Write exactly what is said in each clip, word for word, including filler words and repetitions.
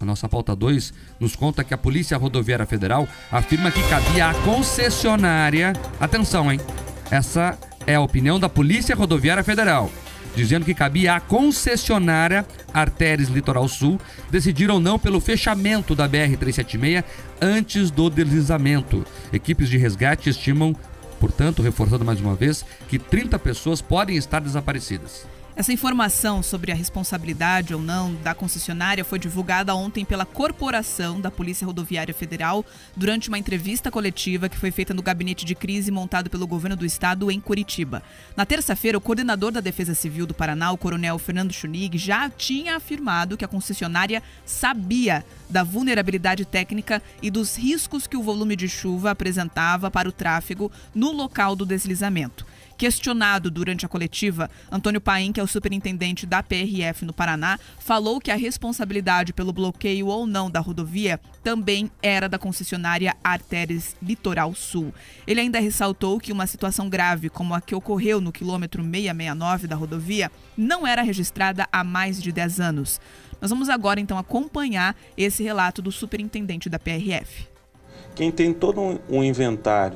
A nossa pauta dois nos conta que a Polícia Rodoviária Federal afirma que cabia à concessionária... Atenção, hein? Essa é a opinião da Polícia Rodoviária Federal, dizendo que cabia à concessionária Artéries Litoral Sul decidir ou não pelo fechamento da B R trezentos e setenta e seis antes do deslizamento. Equipes de resgate estimam, portanto, reforçando mais uma vez, que trinta pessoas podem estar desaparecidas. Essa informação sobre a responsabilidade ou não da concessionária foi divulgada ontem pela Corporação da Polícia Rodoviária Federal durante uma entrevista coletiva que foi feita no gabinete de crise montado pelo governo do estado em Curitiba. Na terça-feira, o coordenador da Defesa Civil do Paraná, o coronel Fernando Schunig, já tinha afirmado que a concessionária sabia da vulnerabilidade técnica e dos riscos que o volume de chuva apresentava para o tráfego no local do deslizamento. Questionado durante a coletiva, Antônio Paim, que é o superintendente da P R F no Paraná, falou que a responsabilidade pelo bloqueio ou não da rodovia também era da concessionária Artéries Litoral Sul. Ele ainda ressaltou que uma situação grave como a que ocorreu no quilômetro seiscentos e sessenta e nove da rodovia não era registrada há mais de dez anos. Nós vamos agora, então, acompanhar esse relato do superintendente da P R F. Quem tem todo um, um inventário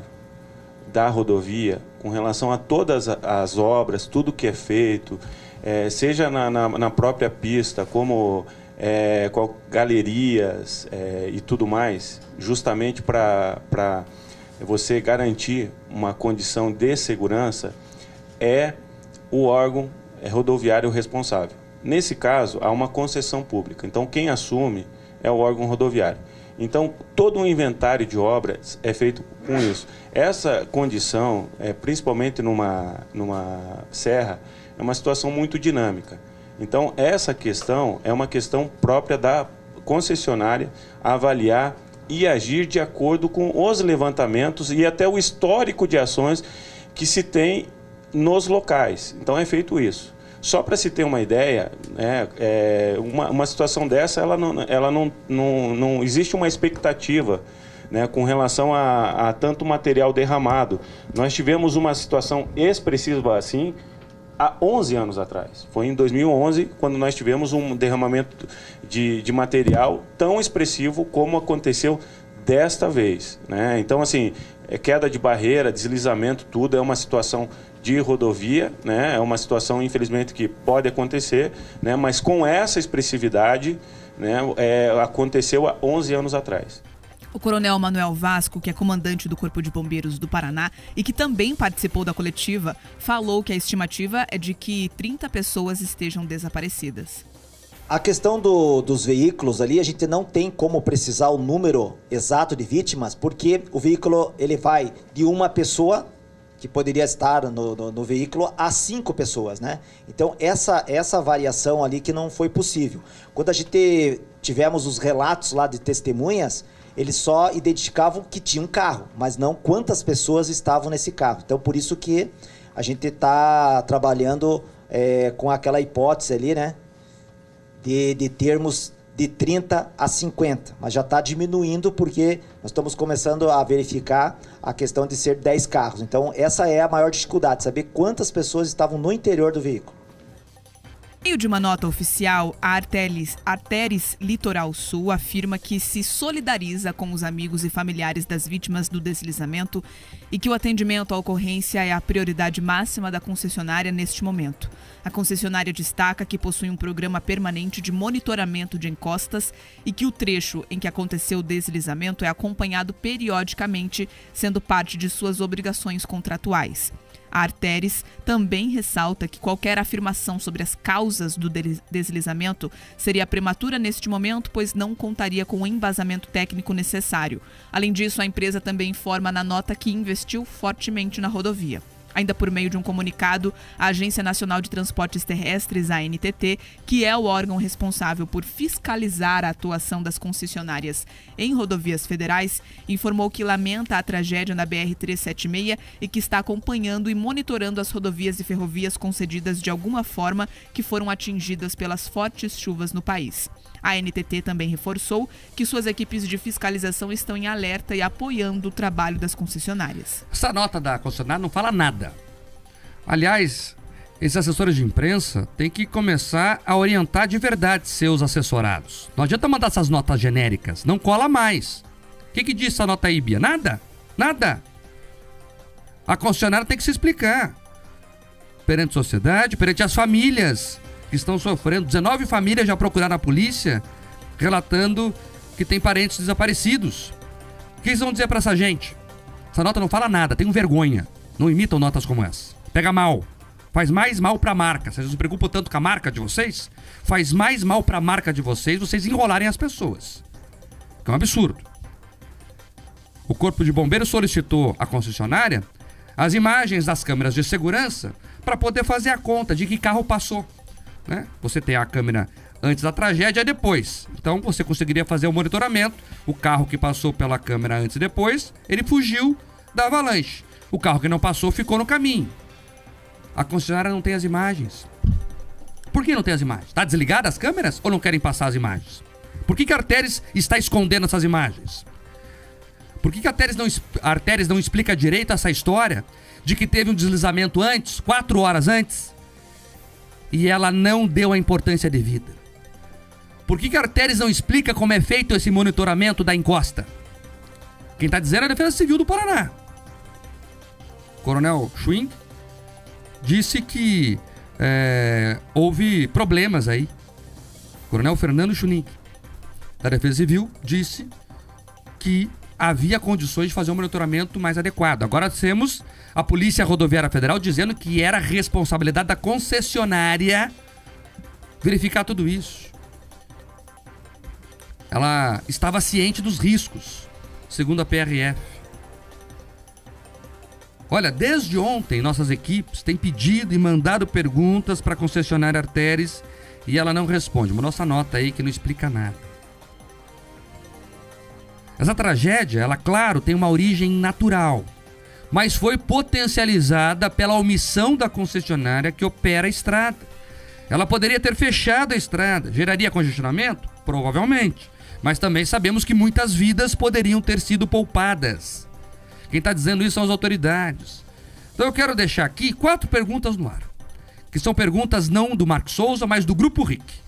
da rodovia com relação a todas as obras, tudo que é feito, é, seja na, na, na própria pista, como é, qual, galerias é, e tudo mais, justamente para você garantir uma condição de segurança, é o órgão é, rodoviário responsável. Nesse caso, há uma concessão pública, então quem assume é o órgão rodoviário. Então, todo o inventário de obras é feito com isso. Essa condição, é, principalmente numa, numa serra, é uma situação muito dinâmica. Então, essa questão é uma questão própria da concessionária avaliar e agir de acordo com os levantamentos e até o histórico de ações que se tem nos locais. Então, é feito isso. Só para se ter uma ideia, né, é, uma, uma situação dessa, ela não, ela não, não, não existe uma expectativa, né, com relação a, a tanto material derramado. Nós tivemos uma situação expressiva assim há onze anos atrás. Foi em dois mil e onze, quando nós tivemos um derramamento de, de material tão expressivo como aconteceu desta vez, né? Então, assim, é queda de barreira, deslizamento, tudo é uma situação de rodovia, né? É uma situação, infelizmente, que pode acontecer, né? Mas com essa expressividade, né, é, aconteceu há onze anos atrás. O coronel Manuel Vasco, que é comandante do Corpo de Bombeiros do Paraná e que também participou da coletiva, falou que a estimativa é de que trinta pessoas estejam desaparecidas. A questão do, dos veículos ali, a gente não tem como precisar o número exato de vítimas, porque o veículo ele vai de uma pessoa que poderia estar no, no, no veículo a cinco pessoas, né? Então, essa, essa variação ali que não foi possível. Quando a gente tivemos os relatos lá de testemunhas, eles só identificavam que tinha um carro, mas não quantas pessoas estavam nesse carro. Então, por isso que a gente está trabalhando é, com aquela hipótese ali, né? De, de termos de trinta a cinquenta, mas já está diminuindo porque nós estamos começando a verificar a questão de ser dez carros. Então, essa é a maior dificuldade, saber quantas pessoas estavam no interior do veículo. Em meio de uma nota oficial, a Artéries, Artéries Litoral Sul afirma que se solidariza com os amigos e familiares das vítimas do deslizamento e que o atendimento à ocorrência é a prioridade máxima da concessionária neste momento. A concessionária destaca que possui um programa permanente de monitoramento de encostas e que o trecho em que aconteceu o deslizamento é acompanhado periodicamente, sendo parte de suas obrigações contratuais. A Artéries também ressalta que qualquer afirmação sobre as causas do deslizamento seria prematura neste momento, pois não contaria com o embasamento técnico necessário. Além disso, a empresa também informa na nota que investiu fortemente na rodovia. Ainda por meio de um comunicado, a Agência Nacional de Transportes Terrestres, a A N T T, que é o órgão responsável por fiscalizar a atuação das concessionárias em rodovias federais, informou que lamenta a tragédia na B R trezentos e setenta e seis e que está acompanhando e monitorando as rodovias e ferrovias concedidas de alguma forma que foram atingidas pelas fortes chuvas no país. A A N T T também reforçou que suas equipes de fiscalização estão em alerta e apoiando o trabalho das concessionárias. Essa nota da concessionária não fala nada. Aliás, esses assessores de imprensa têm que começar a orientar de verdade seus assessorados. Não adianta mandar essas notas genéricas, não cola mais. O que, que diz essa nota aí, Bia? Nada, nada. A concessionária tem que se explicar perante a sociedade, perante as famílias que estão sofrendo. dezenove famílias já procuraram a polícia relatando que tem parentes desaparecidos. O que eles vão dizer para essa gente? Essa nota não fala nada, tenham vergonha. Não imitam notas como essa. Pega mal. Faz mais mal para a marca. Vocês não se preocupam tanto com a marca de vocês? Faz mais mal para a marca de vocês vocês enrolarem as pessoas. Que é um absurdo. O Corpo de Bombeiros solicitou à concessionária as imagens das câmeras de segurança para poder fazer a conta de que carro passou, né? Você tem a câmera antes da tragédia e depois. Então você conseguiria fazer o monitoramento. O carro que passou pela câmera antes e depois, ele fugiu da avalanche. O carro que não passou ficou no caminho. A concessionária não tem as imagens. Por que não tem as imagens? Está desligada as câmeras ou não querem passar as imagens? Por que que a Artéris está escondendo essas imagens? Por que que a Artéris não, a Artéris não explica direito essa história de que teve um deslizamento antes, quatro horas antes, e ela não deu a importância devida? Por que que a Artéris não explica como é feito esse monitoramento da encosta? Quem está dizendo é a Defesa Civil do Paraná. O Coronel Schwing disse que é, houve problemas aí. O Coronel Fernando Schwing, da Defesa Civil, disse que havia condições de fazer um monitoramento mais adequado. Agora temos a Polícia Rodoviária Federal dizendo que era responsabilidade da concessionária verificar tudo isso. Ela estava ciente dos riscos, segundo a P R F. Olha, desde ontem nossas equipes têm pedido e mandado perguntas para a concessionária Artéris e ela não responde. Uma nossa nota aí que não explica nada. Essa tragédia, ela, claro, tem uma origem natural, mas foi potencializada pela omissão da concessionária que opera a estrada. Ela poderia ter fechado a estrada. Geraria congestionamento? Provavelmente. Mas também sabemos que muitas vidas poderiam ter sido poupadas. Quem está dizendo isso são as autoridades. Então eu quero deixar aqui quatro perguntas no ar, que são perguntas não do Marcos Souza, mas do Grupo R I C.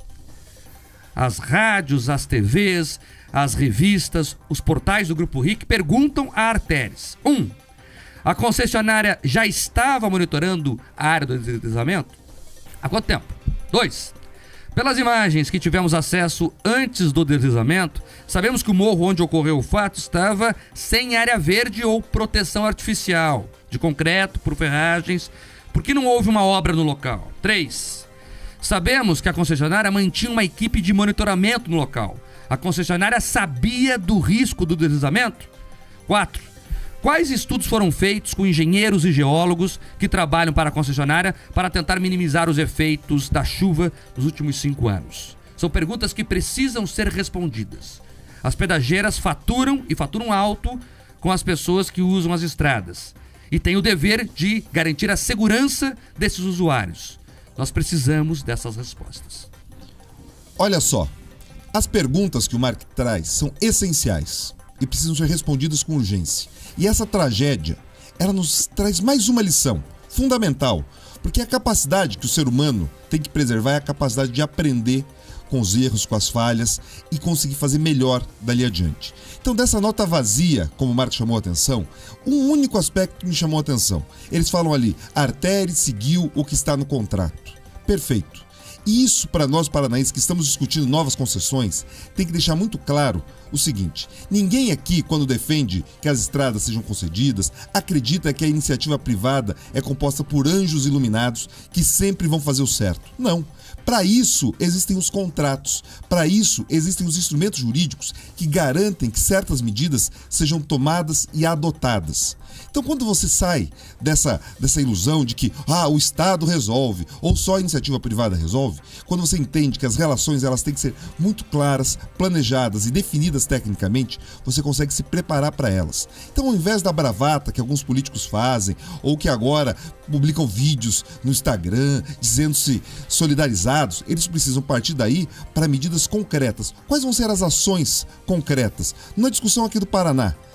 As rádios, as T Vs, as revistas, os portais do Grupo R I C perguntam a Artéris. Um, a concessionária já estava monitorando a área do deslizamento? Há quanto tempo? Dois, pelas imagens que tivemos acesso antes do deslizamento, sabemos que o morro onde ocorreu o fato estava sem área verde ou proteção artificial, de concreto, por ferragens, porque não houve uma obra no local. Três, sabemos que a concessionária mantinha uma equipe de monitoramento no local. A concessionária sabia do risco do deslizamento? Quatro, quais estudos foram feitos com engenheiros e geólogos que trabalham para a concessionária para tentar minimizar os efeitos da chuva nos últimos cinco anos? São perguntas que precisam ser respondidas. As pedageiras faturam e faturam alto com as pessoas que usam as estradas e têm o dever de garantir a segurança desses usuários. Nós precisamos dessas respostas. Olha só. As perguntas que o Mark traz são essenciais e precisam ser respondidas com urgência. E essa tragédia, ela nos traz mais uma lição fundamental, porque a capacidade que o ser humano tem que preservar é a capacidade de aprender com os erros, com as falhas e conseguir fazer melhor dali adiante. Então, dessa nota vazia, como o Mark chamou a atenção, um único aspecto me chamou a atenção. Eles falam ali, a Artéris seguiu o que está no contrato. Perfeito. E isso, para nós paranaenses que estamos discutindo novas concessões, tem que deixar muito claro o seguinte: ninguém aqui, quando defende que as estradas sejam concedidas, acredita que a iniciativa privada é composta por anjos iluminados que sempre vão fazer o certo. Não. Para isso existem os contratos, para isso existem os instrumentos jurídicos que garantem que certas medidas sejam tomadas e adotadas. Então, quando você sai dessa, dessa ilusão de que ah, o Estado resolve ou só a iniciativa privada resolve, quando você entende que as relações elas têm que ser muito claras, planejadas e definidas tecnicamente, você consegue se preparar para elas. Então, ao invés da bravata que alguns políticos fazem ou que agora publicam vídeos no Instagram dizendo-se solidarizados, eles precisam partir daí para medidas concretas. Quais vão ser as ações concretas? Na discussão aqui do Paraná,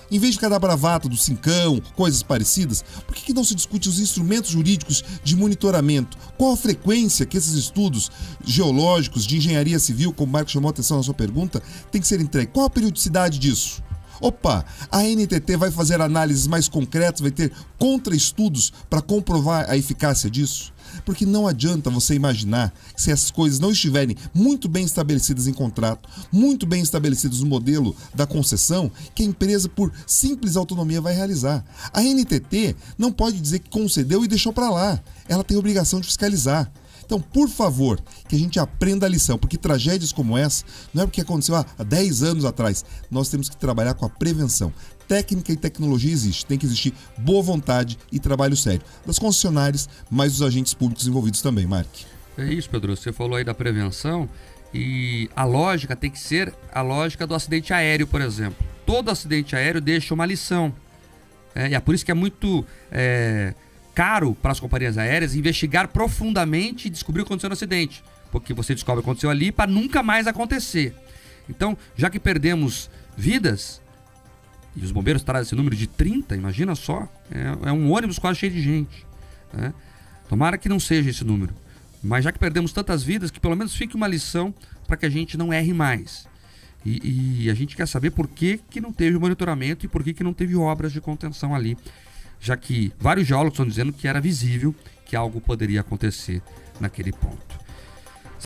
Em vez de ficar da bravata, do cincão, coisas parecidas, por que, que não se discute os instrumentos jurídicos de monitoramento? Qual a frequência que esses estudos geológicos, de engenharia civil, como o Marco chamou a atenção na sua pergunta, tem que ser entregue? Qual a periodicidade disso? Opa, a N T T vai fazer análises mais concretas, vai ter contra-estudos para comprovar a eficácia disso? Porque não adianta você imaginar que se essas coisas não estiverem muito bem estabelecidas em contrato, muito bem estabelecidas no modelo da concessão, que a empresa, por simples autonomia, vai realizar. A N T T não pode dizer que concedeu e deixou para lá. Ela tem a obrigação de fiscalizar. Então, por favor, que a gente aprenda a lição, porque tragédias como essa não é porque aconteceu há dez anos atrás. Nós temos que trabalhar com a prevenção. Técnica e tecnologia existe, tem que existir boa vontade e trabalho sério das concessionárias, mas dos agentes públicos envolvidos também, Mark. É isso, Pedro, você falou aí da prevenção e a lógica tem que ser a lógica do acidente aéreo, por exemplo. Todo acidente aéreo deixa uma lição. É, e é por isso que é muito é, caro para as companhias aéreas investigar profundamente e descobrir o que aconteceu no acidente, porque você descobre o que aconteceu ali para nunca mais acontecer. Então, já que perdemos vidas, e os bombeiros trazem esse número de trinta, imagina só, é, é um ônibus quase cheio de gente, né? Tomara que não seja esse número, mas já que perdemos tantas vidas, que pelo menos fique uma lição para que a gente não erre mais. E, e a gente quer saber por que, que não teve monitoramento e por que, que não teve obras de contenção ali, já que vários geólogos estão dizendo que era visível que algo poderia acontecer naquele ponto.